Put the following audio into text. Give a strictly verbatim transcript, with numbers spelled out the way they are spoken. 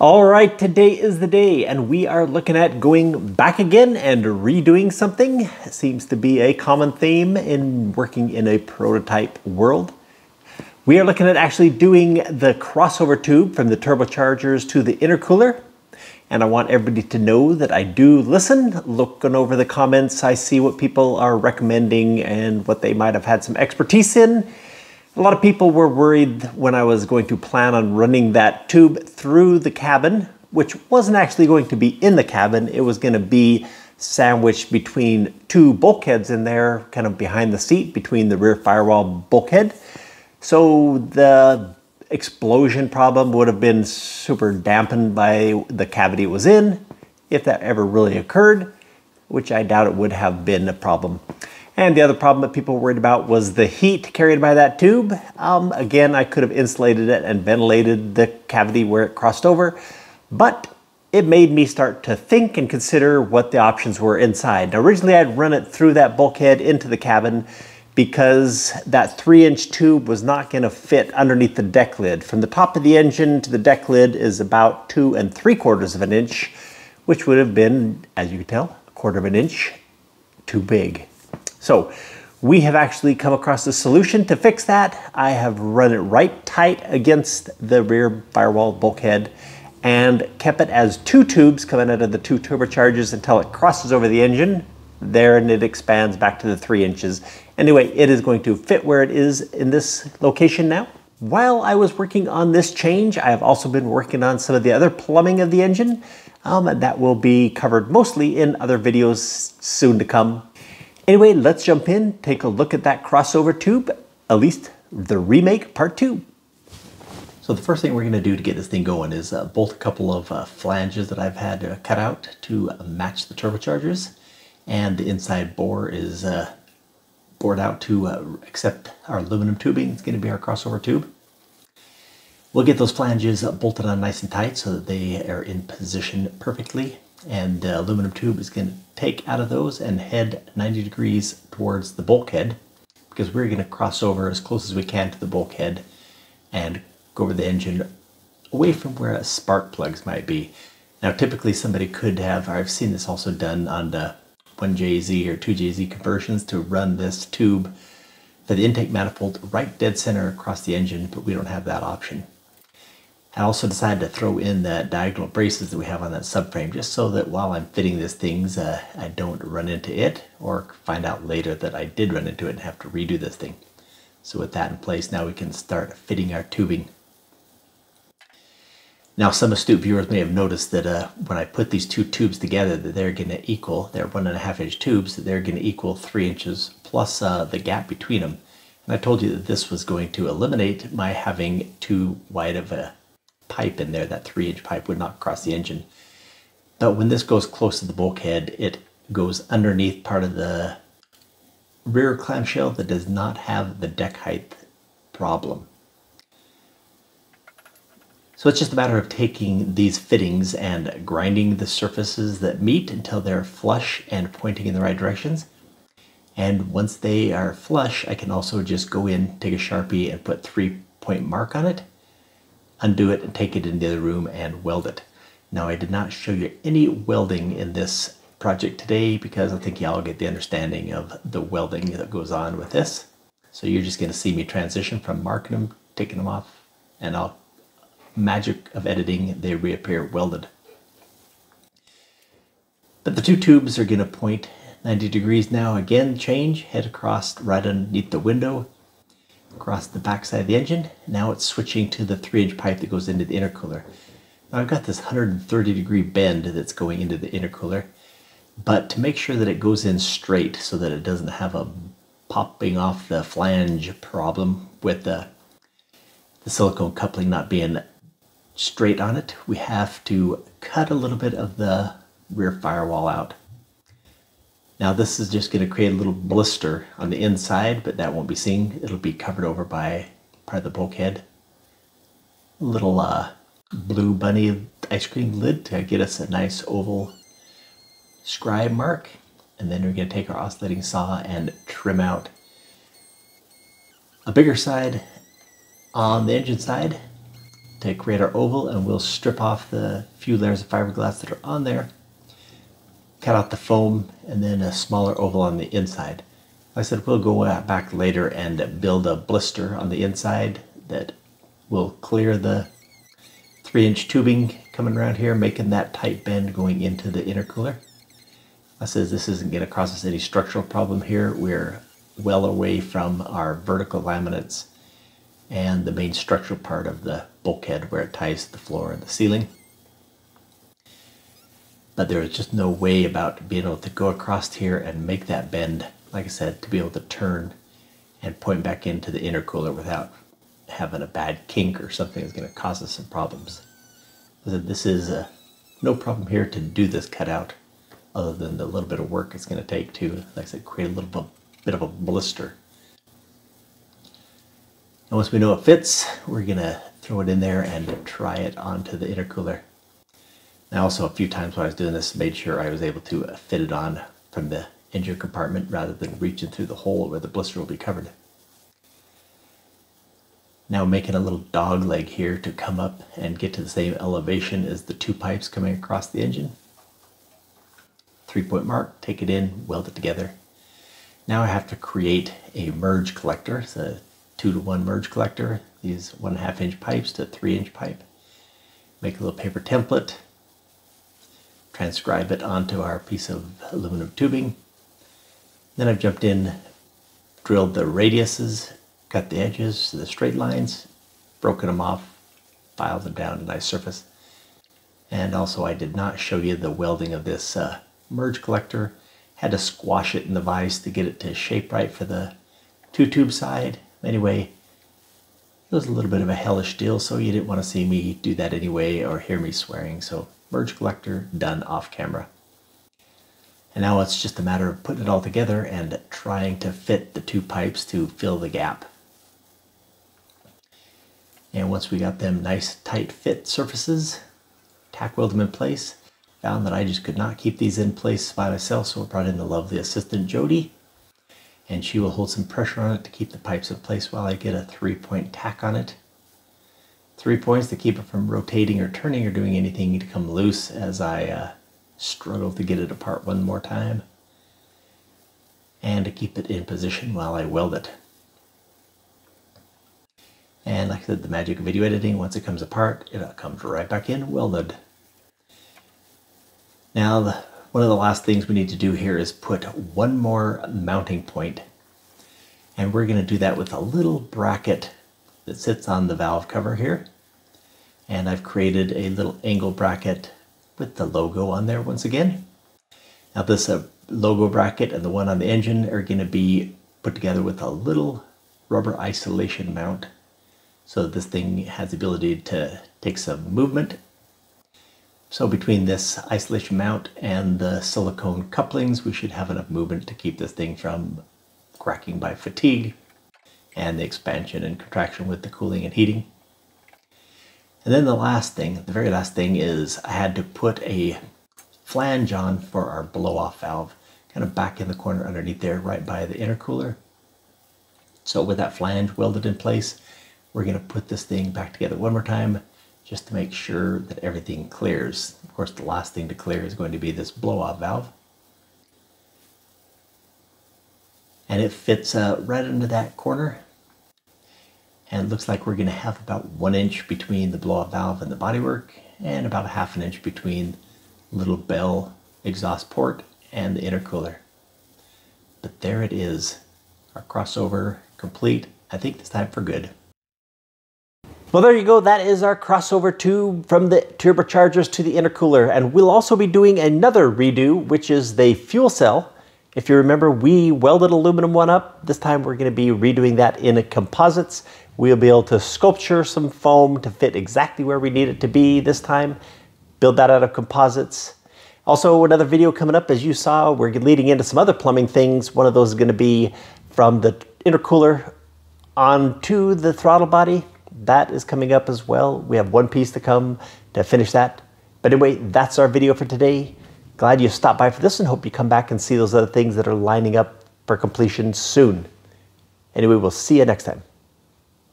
All right, today is the day, and we are looking at going back again and redoing something. It seems to be a common theme in working in a prototype world. We are looking at actually doing the crossover tube from the turbochargers to the intercooler. And I want everybody to know that I do listen. Looking over the comments, I see what people are recommending and what they might have had some expertise in. A lot of people were worried when I was going to plan on running that tube through the cabin, which wasn't actually going to be in the cabin. It was going to be sandwiched between two bulkheads in there, kind of behind the seat, between the rear firewall bulkhead. So the explosion problem would have been super dampened by the cavity it was in, if that ever really occurred, which I doubt it would have been a problem. And the other problem that people were worried about was the heat carried by that tube. Um, again, I could have insulated it and ventilated the cavity where it crossed over, but it made me start to think and consider what the options were inside. Now, originally, I'd run it through that bulkhead into the cabin because that three inch tube was not gonna fit underneath the deck lid. From the top of the engine to the deck lid is about two and three quarters of an inch, which would have been, as you can tell, a quarter of an inch too big. So we have actually come across a solution to fix that. I have run it right tight against the rear firewall bulkhead and kept it as two tubes coming out of the two turbochargers until it crosses over the engine there, and it expands back to the three inches. Anyway, it is going to fit where it is in this location now. While I was working on this change, I have also been working on some of the other plumbing of the engine. Um, that will be covered mostly in other videos soon to come. Anyway, let's jump in, take a look at that crossover tube, at least the remake part two. So the first thing we're going to do to get this thing going is uh, bolt a couple of uh, flanges that I've had uh, cut out to uh, match the turbochargers. And the inside bore is uh, bored out to uh, accept our aluminum tubing. It's going to be our crossover tube. We'll get those flanges uh, bolted on nice and tight so that they are in position perfectly. And the aluminum tube is going to take out of those and head ninety degrees towards the bulkhead, because we're going to cross over as close as we can to the bulkhead and go over the engine away from where spark plugs might be. Now, typically somebody could have, I've seen this also done on the one J Z or two J Z conversions, to run this tube for the intake manifold right dead center across the engine, but we don't have that option. I also decided to throw in the diagonal braces that we have on that subframe, just so that while I'm fitting these things, uh, I don't run into it or find out later that I did run into it and have to redo this thing. So with that in place, now we can start fitting our tubing. Now, some astute viewers may have noticed that uh, when I put these two tubes together, that they're going to equal, they're one and a half inch tubes, that they're going to equal three inches plus uh, the gap between them. And I told you that this was going to eliminate my having too wide of a pipe in there. That three inch pipe would not cross the engine. But when this goes close to the bulkhead, it goes underneath part of the rear clamshell that does not have the deck height problem. So it's just a matter of taking these fittings and grinding the surfaces that meet until they're flush and pointing in the right directions. And once they are flush, I can also just go in, take a Sharpie and put three point mark on it, undo it, and take it into the other room and weld it. Now, I did not show you any welding in this project today because I think y'all get the understanding of the welding that goes on with this. So you're just going to see me transition from marking them, taking them off, and I'll magic of editing, they reappear welded. But the two tubes are going to point ninety degrees now. Again, change, head across right underneath the window, across the back side of the engine. Now it's switching to the three inch pipe that goes into the intercooler. Now I've got this one hundred thirty degree bend that's going into the intercooler, but to make sure that it goes in straight so that it doesn't have a popping off the flange problem with the, the silicone coupling not being straight on it, we have to cut a little bit of the rear firewall out. Now this is just going to create a little blister on the inside, but that won't be seen. It'll be covered over by part of the bulkhead. A little uh, blue bunny ice cream lid to get us a nice oval scribe mark. And then we're going to take our oscillating saw and trim out a bigger side on the engine side to create our oval, and we'll strip off the few layers of fiberglass that are on there, cut out the foam, and then a smaller oval on the inside. Like I said, we'll go back later and build a blister on the inside that will clear the three inch tubing coming around here, making that tight bend going into the intercooler. I says this isn't going to cause us any structural problem here. We're well away from our vertical laminates and the main structural part of the bulkhead where it ties to the floor and the ceiling. But there is just no way about being able to go across here and make that bend, like I said, to be able to turn and point back into the intercooler without having a bad kink or something that's going to cause us some problems. So this is uh, no problem here to do this cutout, other than the little bit of work it's going to take to, like I said, create a little bit, bit of a blister. And once we know it fits, we're going to throw it in there and try it onto the intercooler. And also a few times when I was doing this, made sure I was able to fit it on from the engine compartment rather than reaching through the hole where the blister will be covered. Now making a little dog leg here to come up and get to the same elevation as the two pipes coming across the engine. Three point mark, take it in, weld it together. Now I have to create a merge collector. It's a two to one merge collector. These one and a half inch pipes to three inch pipe. Make a little paper template. Transcribe it onto our piece of aluminum tubing. Then I've jumped in, drilled the radiuses, cut the edges to the straight lines, broken them off, filed them down to a nice surface. And also I did not show you the welding of this uh, merge collector. Had to squash it in the vise to get it to shape right for the two tube side. Anyway, it was a little bit of a hellish deal, so you didn't want to see me do that anyway or hear me swearing. So merge collector done off camera. And now it's just a matter of putting it all together and trying to fit the two pipes to fill the gap. And once we got them nice tight fit surfaces, tack weld them in place. Found that I just could not keep these in place by myself, so I brought in the lovely assistant Jody, and she will hold some pressure on it to keep the pipes in place while I get a three point tack on it. Three points to keep it from rotating or turning or doing anything to come loose as I uh, struggle to get it apart one more time, and to keep it in position while I weld it. And like I said, the magic of video editing, once it comes apart, it comes right back in welded. Now, the, one of the last things we need to do here is put one more mounting point. And we're going to do that with a little bracket that sits on the valve cover here. And I've created a little angle bracket with the logo on there once again. Now this uh, logo bracket and the one on the engine are going to be put together with a little rubber isolation mount, so this thing has the ability to take some movement. So between this isolation mount and the silicone couplings, we should have enough movement to keep this thing from cracking by fatigue and the expansion and contraction with the cooling and heating. And then the last thing, the very last thing, is I had to put a flange on for our blow-off valve, kind of back in the corner underneath there, right by the intercooler. So with that flange welded in place, we're going to put this thing back together one more time just to make sure that everything clears. Of course, the last thing to clear is going to be this blow-off valve. And it fits uh, right into that corner. And it looks like we're going to have about one inch between the blow-off valve and the bodywork, and about a half an inch between little bell exhaust port and the intercooler. But there it is, our crossover complete, I think this time for good. Well, there you go. That is our crossover tube from the turbochargers to the intercooler. And we'll also be doing another redo, which is the fuel cell. If you remember, we welded aluminum one up. This time we're going to be redoing that in composites. We'll be able to sculpture some foam to fit exactly where we need it to be this time. Build that out of composites. Also, another video coming up, as you saw, we're leading into some other plumbing things. One of those is going to be from the intercooler onto the throttle body. That is coming up as well. We have one piece to come to finish that. But anyway, that's our video for today. Glad you stopped by for this, and hope you come back and see those other things that are lining up for completion soon. Anyway, we'll see you next time.